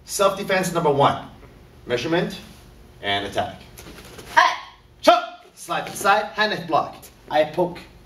Self-defense number 1. Measurement and attack. Hi. Chop! Slide to the side, hand knife block. I poke.